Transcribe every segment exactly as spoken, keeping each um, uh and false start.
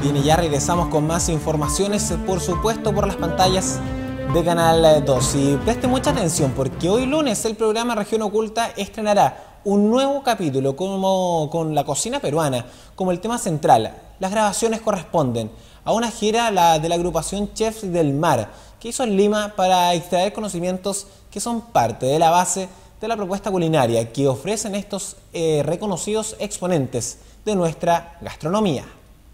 Bien, y ya regresamos con más informaciones, por supuesto, por las pantallas de Canal dos. Y preste mucha atención porque hoy lunes el programa Región Oculta estrenará un nuevo capítulo como, con la cocina peruana como el tema central. Las grabaciones corresponden a una gira la, de la agrupación Chefs del Mar que hizo en Lima para extraer conocimientos que son parte de la base de la propuesta culinaria que ofrecen estos eh, reconocidos exponentes de nuestra gastronomía.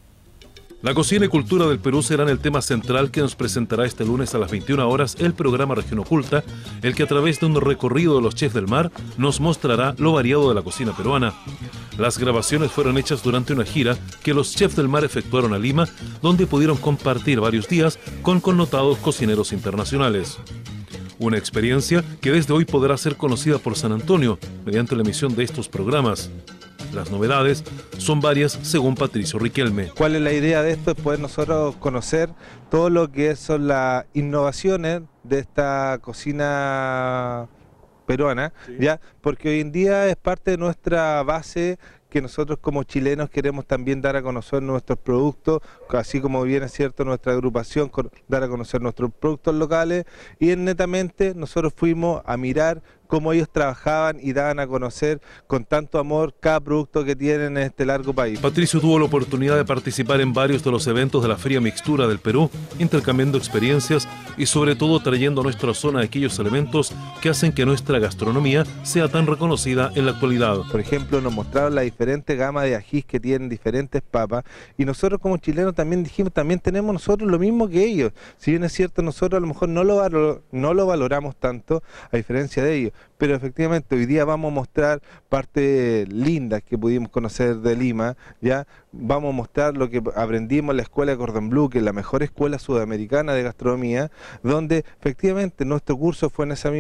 La cocina y cultura del Perú serán el tema central que nos presentará este lunes a las veintiuna horas el programa Región Oculta, el que a través de un recorrido de los chefs del mar nos mostrará lo variado de la cocina peruana. Las grabaciones fueron hechas durante una gira que los chefs del mar efectuaron a Lima, donde pudieron compartir varios días con connotados cocineros internacionales. Una experiencia que desde hoy podrá ser conocida por San Antonio mediante la emisión de estos programas. Las novedades son varias, según Patricio Riquelme. ¿Cuál es la idea de esto? Es poder nosotros conocer todo lo que son las innovaciones de esta cocina peruana, sí. ¿Ya? Porque hoy en día es parte de nuestra base que nosotros como chilenos queremos también dar a conocer nuestros productos, así como bien es cierto nuestra agrupación, dar a conocer nuestros productos locales, y netamente nosotros fuimos a mirar cómo ellos trabajaban y daban a conocer con tanto amor cada producto que tienen en este largo país. Patricio tuvo la oportunidad de participar en varios de los eventos de la Feria Mixtura del Perú, intercambiando experiencias y sobre todo trayendo a nuestra zona aquellos elementos que hacen que nuestra gastronomía sea tan reconocida en la actualidad. Por ejemplo, nos mostraron la diferente gama de ajís que tienen diferentes papas, y nosotros como chilenos también dijimos, también tenemos nosotros lo mismo que ellos. Si bien es cierto, nosotros a lo mejor no lo, valor, no lo valoramos tanto, a diferencia de ellos, pero efectivamente hoy día vamos a mostrar partes lindas que pudimos conocer de Lima, ya vamos a mostrar lo que aprendimos en la escuela de Cordon Bleu, que es la mejor escuela sudamericana de gastronomía, donde efectivamente nuestro curso fue en esa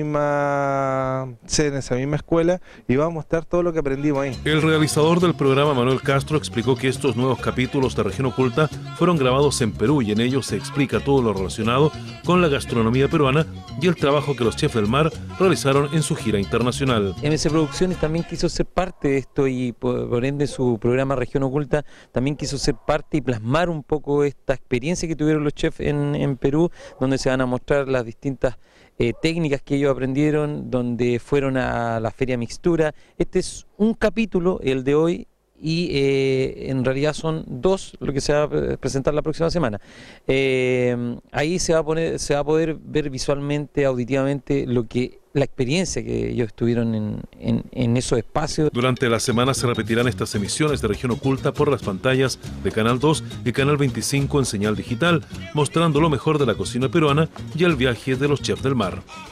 misma sede, en esa misma escuela, y vamos a mostrar todo lo que aprendimos ahí. El realizador del programa, Manuel Castro, explicó que estos nuevos capítulos de Región Oculta fueron grabados en Perú y en ellos se explica todo lo relacionado con la gastronomía peruana y el trabajo que los chefs del mar realizaron en su gira internacional. M S Producciones también quiso ser parte de esto y por, por ende su programa Región Oculta también quiso ser parte y plasmar un poco esta experiencia que tuvieron los chefs en, en Perú, donde se van a mostrar las distintas eh, técnicas que ellos aprendieron, donde fueron a la Feria Mixtura. Este es un capítulo, el de hoy, y eh, en realidad son dos lo que se va a presentar la próxima semana. Eh, ahí se va a poner, se va a poder ver visualmente, auditivamente, lo que la experiencia que ellos tuvieron en, en, en esos espacios. Durante la semana se repetirán estas emisiones de Región Oculta por las pantallas de Canal dos y Canal veinticinco en señal digital, mostrando lo mejor de la cocina peruana y el viaje de los chefs del mar.